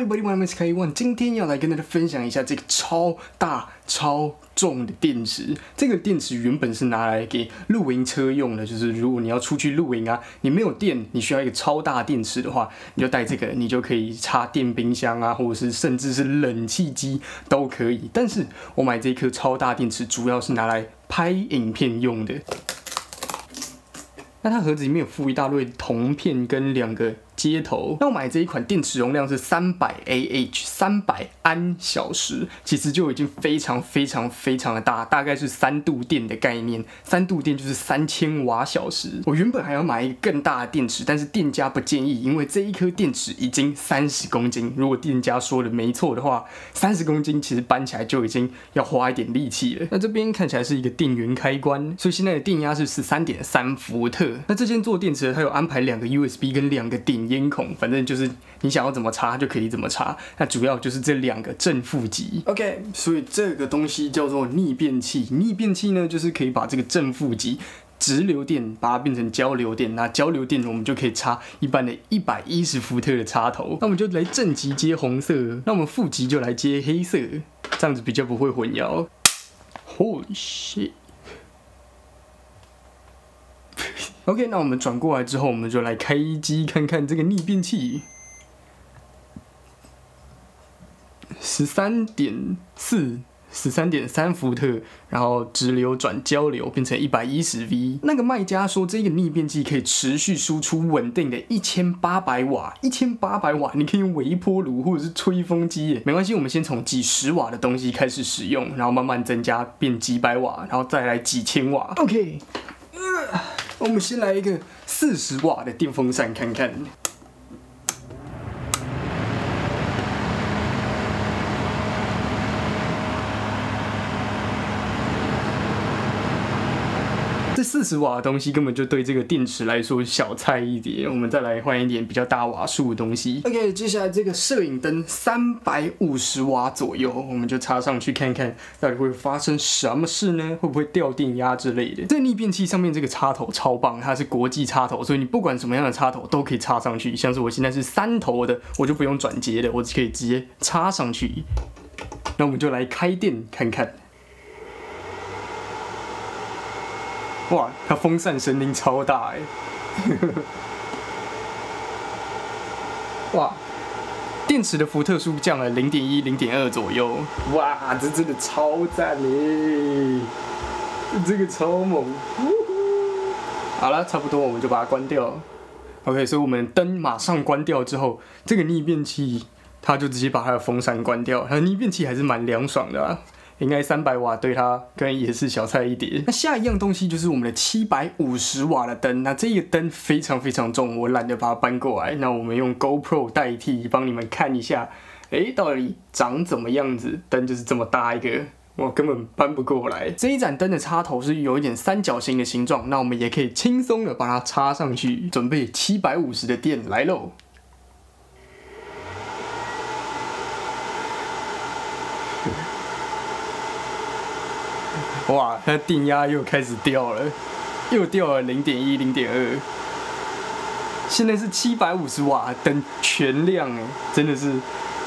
everybody, my name is K1。今天要来跟大家分享一下这个超大超重的电池。这个电池原本是拿来给露营车用的，就是如果你要出去露营啊，你没有电，你需要一个超大电池的话，你就带这个，你就可以插电冰箱啊，或者是甚至是冷气机都可以。但是我买这颗超大电池，主要是拿来拍影片用的。那它盒子里面有附一大堆铜片跟2个接头。那我买这一款电池容量是300Ah 安小时，其实就已经非常的大，大概是3度电的概念。3度电就是3000瓦小时。我原本还要买一个更大的电池，但是店家不建议，因为这一颗电池已经30公斤。如果店家说的没错的话，30公斤其实搬起来就已经要花一点力气了。那这边看起来是一个电源开关，所以现在的电压是13.3伏特。那这间做电池的，它有安排2个 USB 跟2个点烟孔，反正就是你想要怎么插就可以怎么插。那主要就是这2个正负极。OK， 所以这个东西叫做逆变器。逆变器呢，就是可以把这个正负极直流电把它变成交流电。那交流电我们就可以插一般的110伏特的插头。那我们就来正极接红色，那我们负极就来接黑色，这样子比较不会混淆。Holy shit！ OK， 那我们转过来之后，我们就来开机看看这个逆变器。13.3伏特，然后直流转交流变成110V。那个卖家说这个逆变器可以持续输出稳定的1800瓦，1800瓦，你可以用微波炉或者是吹风机耶，没关系，我们先从几十瓦的东西开始使用，然后慢慢增加变几百瓦，然后再来几千瓦。OK。我们先来一个40瓦的电风扇看看。这40瓦的东西根本就对这个电池来说小菜一碟，我们再来换一点比较大瓦数的东西。OK， 接下来这个摄影灯350瓦左右，我们就插上去看看到底会发生什么事呢？会不会掉电压之类的？这逆变器上面这个插头超棒，它是国际插头，所以你不管什么样的插头都可以插上去。像是我现在是3头的，我就不用转接的，我只可以直接插上去。那我们就来开电看看。哇，它风扇声音超大哎！哇，电池的伏特数降了0.1、0.2左右。哇，这真的超赞嘞！这个超猛。好了，差不多我们就把它关掉。OK， 所以我们灯马上关掉之后，这个逆变器它就直接把它的风扇关掉。它的逆变器还是蛮凉爽的啊。应该300瓦对它可能也是小菜一碟。那下一样东西就是我们的750瓦的灯。那这个灯非常重，我懒得把它搬过来。那我们用 GoPro 代替，帮你们看一下，到底长怎么样子？灯就是这么大一个，我根本搬不过来。这一盏灯的插头是有一点三角形的形状，那我们也可以轻松的把它插上去。准备750的电来喽！哇，它电压又开始掉了，又掉了0.1、0.2。现在是750瓦灯全亮哎，真的是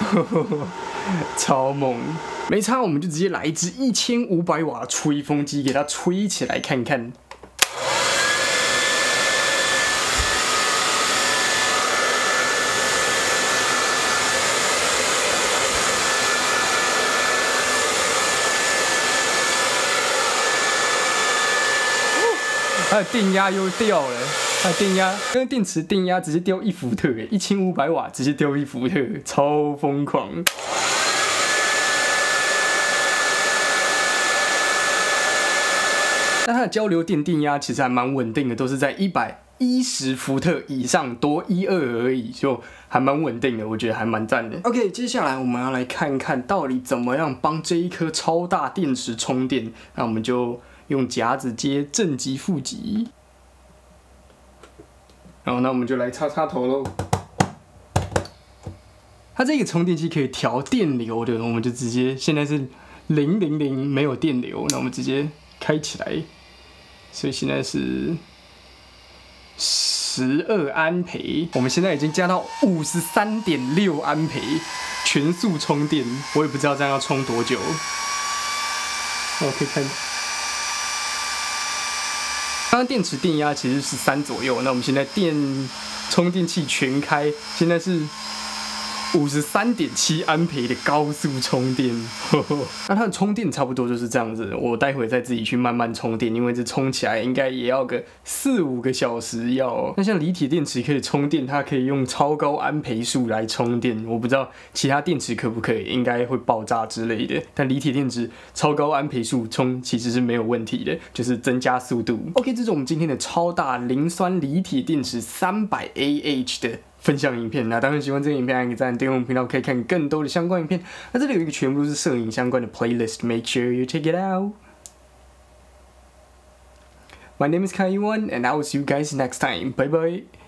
超猛！没差，我们就直接来一支1500瓦的吹风机，给它吹起来看看。它的电压又掉了，它的电压跟电池电压直接掉1伏特，1500瓦直接掉1伏特，超疯狂。那它的交流电电压其实还蛮稳定的，都是在110伏特以上，多1、2而已，就还蛮稳定的，我觉得还蛮赞的。OK， 接下来我们要来看看到底怎么样帮这一颗超大电池充电。那我们就用夹子接正极、负极，然后那我们就来插插头喽。它这个充电器可以调电流的，我们就直接现在是000没有电流，那我们直接开起来，所以现在是10 12安培，我们现在已经加到53.6安培，全速充电，我也不知道这样要充多久。我可以看，刚刚电池电压其实是3左右，那我们现在充电器全开，现在是53.7安培的高速充电，那它的充电差不多就是这样子。我待会再自己去慢慢充电，因为这充起来应该也要个4-5个小时要。那像锂铁电池可以充电，它可以用超高安培数来充电，我不知道其他电池可不可以，应该会爆炸之类的。但锂铁电池超高安培数充其实是没有问题的，就是增加速度。OK， 这是我们今天的超大磷酸锂铁电池300Ah 的分享影片。那当然喜欢这个影片，按个赞，订阅我们频道可以看更多的相关影片。那这里有一个全部都是摄影相关的 playlist，make sure you check it out. My name is Kaiwan, and I will see you guys next time. Bye bye.